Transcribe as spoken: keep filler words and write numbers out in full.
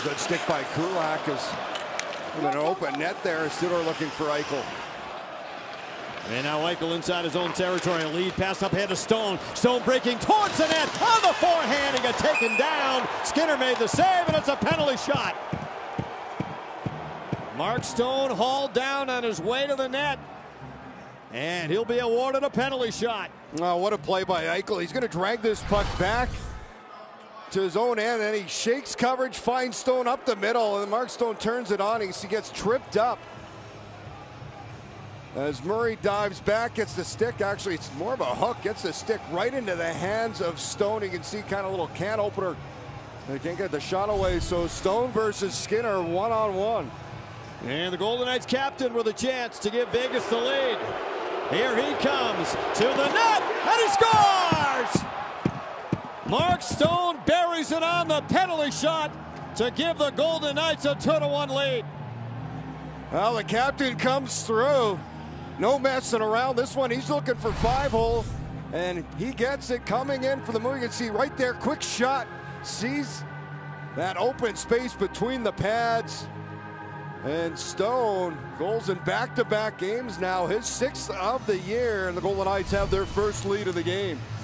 Good stick by Kulak as an open net there. Sidor looking for Eichel. And now Eichel inside his own territory. Lead pass up ahead to Stone. Stone breaking towards the net. On the forehand, he got taken down. Skinner made the save, and it's a penalty shot. Mark Stone hauled down on his way to the net. And he'll be awarded a penalty shot. Oh, what a play by Eichel. He's going to drag this puck back to his own end, and he shakes coverage, finds Stone up the middle, and Mark Stone turns it on. He gets tripped up. As Murray dives back, gets the stick. Actually, it's more of a hook. Gets the stick right into the hands of Stone. You can see kind of a little can opener. They can't get the shot away. So Stone versus Skinner, one on one. And the Golden Knights captain with a chance to give Vegas the lead. Here he comes to the net, and he scores! Mark Stone buries it on the penalty shot to give the Golden Knights a two to one lead. Well, the captain comes through. No messing around. This one, he's looking for five hole, and he gets it coming in for the move. You can see right there, quick shot. Sees that open space between the pads. And Stone goals in back-to-back games now, his sixth of the year, and the Golden Knights have their first lead of the game.